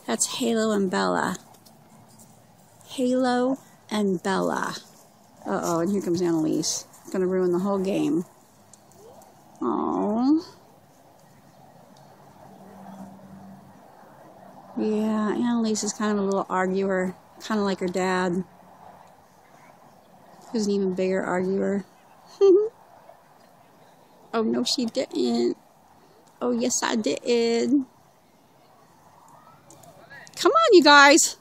That's Halo and Bella. Halo and Bella. Uh-oh, and here comes Annalise. Gonna ruin the whole game. Aww. Yeah, Annalise is kind of a little arguer. Kind of like her dad. Who's an even bigger arguer. Oh, no, she didn't. Oh, yes, I did. Come on, you guys.